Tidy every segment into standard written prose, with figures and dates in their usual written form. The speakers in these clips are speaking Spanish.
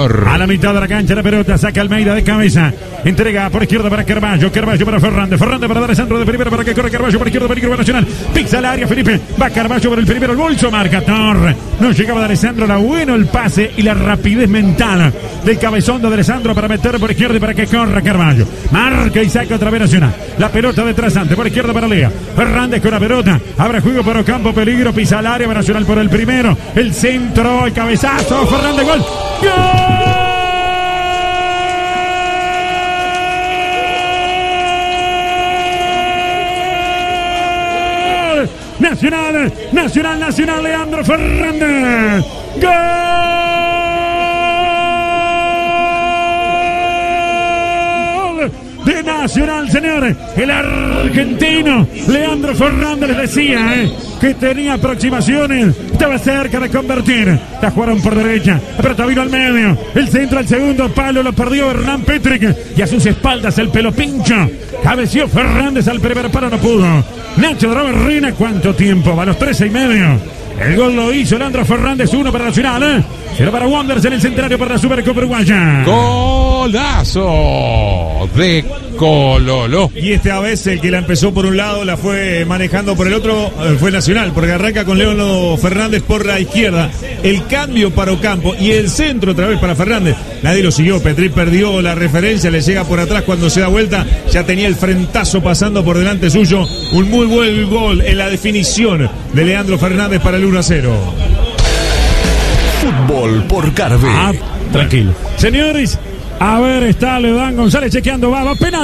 A la mitad de la cancha la pelota, saca Almeida de cabeza, entrega por izquierda para Carballo, Carballo para Fernández, Fernández para dar el centro de primera para que corre Carballo por izquierda, peligro Nacional, pisa el área Felipe, va Carballo por el primero, el bolso, marca Torre, no llegaba de Alessandro, era bueno el pase y la rapidez mental del cabezón de Alessandro para meter por izquierda y para que corra Carballo, marca y saca otra vez Nacional, la pelota de trasante, por izquierda para Lea, Fernández con la pelota, abre juego para Ocampo, peligro, pisa el área, Nacional por el primero, el centro, el cabezazo, Fernández, gol. ¡Gol! Nacional, Leandro Fernández. ¡Gol! De Nacional, señores. El argentino Leandro Fernández les decía que tenía aproximaciones, estaba cerca de convertir. La jugaron por derecha, la pelota vino al medio, el centro al segundo palo lo perdió Hernán Petrick y a sus espaldas el pelo pincho. Cabeció Fernández al primer palo, no pudo. Nacho Droberrina, ¿cuánto tiempo? Va a los 13:30. El gol lo hizo Leandro Fernández, 1 para Nacional, 0 para Wanderers en el centenario para la Supercopa Uruguaya. Golazo de Cololo. Y esta vez el que la empezó por un lado la fue manejando por el otro fue Nacional, porque arranca con Leandro Fernández por la izquierda. El cambio para Ocampo y el centro otra vez para Fernández. Nadie lo siguió, Petri perdió la referencia, le llega por atrás cuando se da vuelta. Ya tenía el frentazo pasando por delante suyo. Un muy buen gol en la definición de Leandro Fernández para el 1-0. Fútbol por Carve. Tranquilo. Señores, a ver, está Leodán González chequeando, va, penal,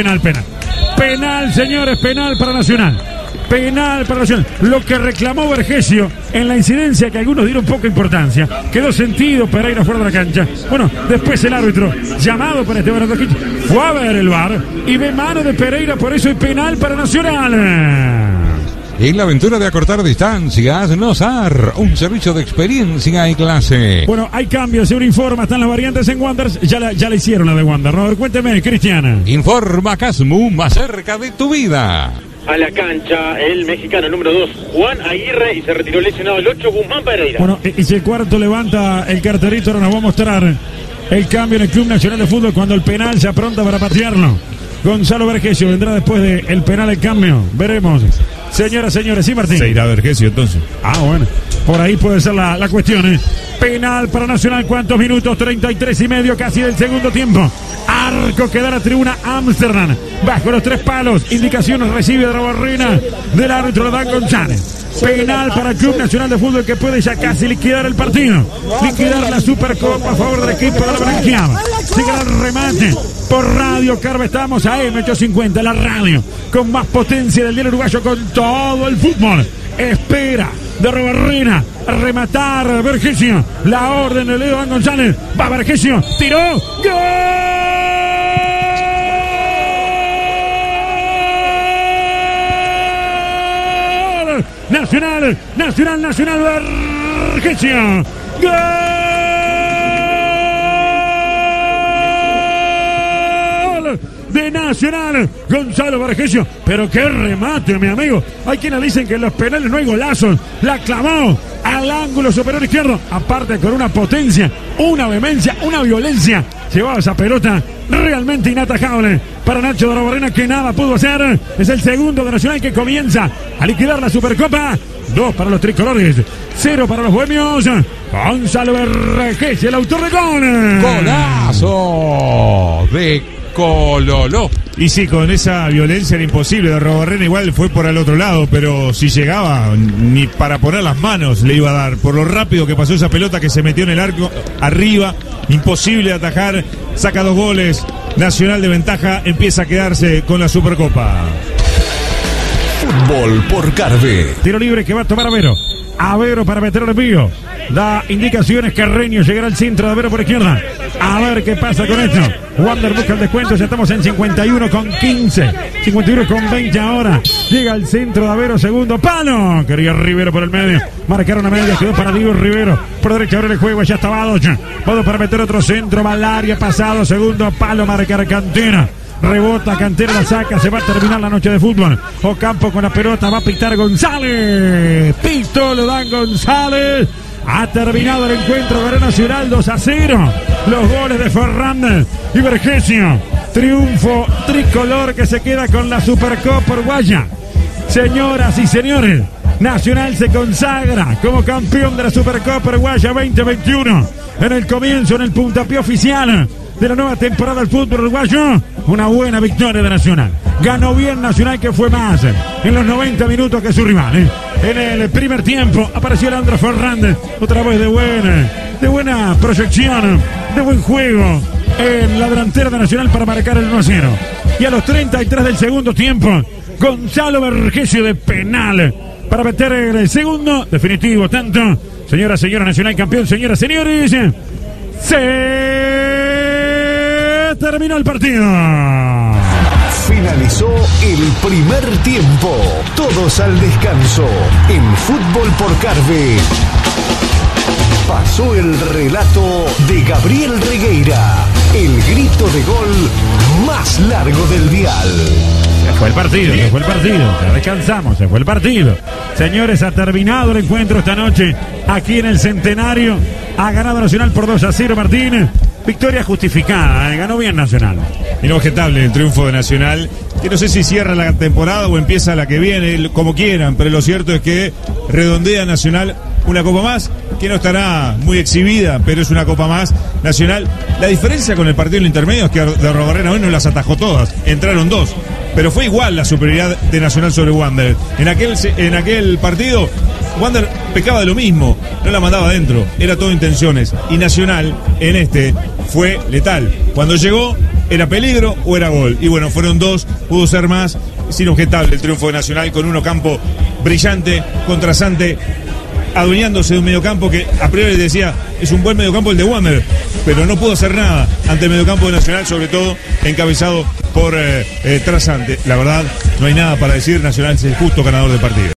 señores, penal para Nacional. Penal para Nacional. Lo que reclamó Vergesio en la incidencia que algunos dieron poca importancia. Quedó sentido Pereira fuera de la cancha. Bueno, después el árbitro, llamado para Esteban Antojic, fue a ver el VAR y ve mano de Pereira, por eso hay penal para Nacional. En la aventura de acortar distancias, Nosar, un servicio de experiencia y clase. Bueno, hay cambios, se informa, están las variantes en Wanderers, ya la hicieron la de Wander. A ver, cuénteme, Cristiana. Informa Casmu, más cerca de tu vida. A la cancha, el mexicano número 2, Juan Aguirre, y se retiró lesionado el 8, Guzmán Pereira. Bueno, y si el cuarto levanta el carterito, ahora nos va a mostrar el cambio en el Club Nacional de Fútbol cuando el penal se apronta para patearlo. Gonzalo Vergesio vendrá después del penal el cambio, veremos. Señoras, señores, sí, Martín. Se irá Vergesio entonces. Bueno, por ahí puede ser la cuestión. Penal para Nacional, ¿cuántos minutos? 33:30 casi del segundo tiempo. Arco que da la tribuna Amsterdam. Bajo los 3 palos. Indicaciones recibe de Droberrina del árbitro Leodán González. Penal para el Club Nacional de Fútbol que puede ya casi liquidar el partido. Liquidar la Supercopa a favor del equipo de la Branquiama. Sigue el remate. Por Radio Carve estamos a M850, la radio con más potencia del diario uruguayo con todo el fútbol. Espera de Droberrina a rematar Vergesio. La orden de Leodán González. Va Vergesio, tiró. ¡Gol! Nacional, Vergesio. ¡Gol! De Nacional, Gonzalo Vergesio. Pero qué remate, mi amigo. Hay quienes dicen que en los penales no hay golazos. La clavó al ángulo superior izquierdo. Aparte con una potencia, una vehemencia, una violencia. Llevaba esa pelota realmente inatajable para Nacho Droberrina, que nada pudo hacer. Es el segundo de Nacional que comienza a liquidar la Supercopa. 2 para los tricolores, 0 para los bohemios. Gonzalo Vergesio, el autor de gol. Golazo de Cololo. Y sí, con esa violencia era imposible. De Droberrina igual fue por el otro lado, pero si llegaba, ni para poner las manos le iba a dar. Por lo rápido que pasó esa pelota que se metió en el arco arriba, imposible de atajar. Saca 2 goles. Nacional de ventaja, empieza a quedarse con la Supercopa. Fútbol por Carve. Tiro libre que va a tomar Avero. Avero para meter el envío. Da indicaciones, Carreño llegará al centro de Avero por izquierda. A ver qué pasa con esto. Wander busca el descuento, ya estamos en 51,15. 51,20 ahora. Llega al centro de Avero, segundo palo. Quería Rivero por el medio. Marcaron a media, quedó para Diego Rivero. Por derecha abre el juego, ya está Badocha. Vado para meter otro centro, Valaria pasado, segundo palo, marcar Cantera. Rebota, Cantera la saca, se va a terminar la noche de fútbol. Ocampo con la pelota, va a pitar González. Pito, lo dan González. Ha terminado el encuentro, ganó Nacional 2-0. Los goles de Fernández y Vergesio. Triunfo tricolor que se queda con la Supercopa Uruguaya. Señoras y señores, Nacional se consagra como campeón de la Supercopa Uruguaya 2021. En el comienzo, en el puntapié oficial de la nueva temporada del fútbol uruguayo, una buena victoria de Nacional. Ganó bien Nacional, que fue más en los 90 minutos que su rival. En el primer tiempo apareció Leandro Fernández, otra vez de buena proyección, de buen juego en la delantera de Nacional para marcar el 1-0. Y a los 33 del segundo tiempo, Gonzalo Vergesio de penal para meter el segundo definitivo tanto. Señoras, señores, Nacional campeón. Señoras, señores, se terminó el partido. Finalizó el primer tiempo. Todos al descanso. En Fútbol por Carve. Pasó el relato de Gabriel Regueira. El grito de gol más largo del dial. Se fue el partido. Ya descansamos, se fue el partido. Señores, ha terminado el encuentro esta noche aquí en el Centenario. Ha ganado Nacional por 2-0, Martín. Victoria justificada, ganó bien Nacional. Inobjetable el triunfo de Nacional, que no sé si cierra la temporada o empieza la que viene, como quieran, pero lo cierto es que redondea Nacional una copa más, que no estará muy exhibida, pero es una copa más Nacional. La diferencia con el partido en el intermedio es que de Arrobarrena hoy no las atajó todas, entraron dos, pero fue igual la superioridad de Nacional sobre Wander. En aquel partido Wander pecaba de lo mismo, no la mandaba adentro, era todo intenciones, y Nacional en este fue letal. Cuando llegó era peligro o era gol, y bueno, fueron dos, pudo ser más. Es inobjetable el triunfo de Nacional con un Ocampo brillante, contrastante, adueñándose de un mediocampo que a priori decía es un buen mediocampo el de Wander, pero no pudo hacer nada ante el mediocampo de Nacional, sobre todo encabezado por Trasante. La verdad, no hay nada para decir, Nacional es el justo ganador del partido.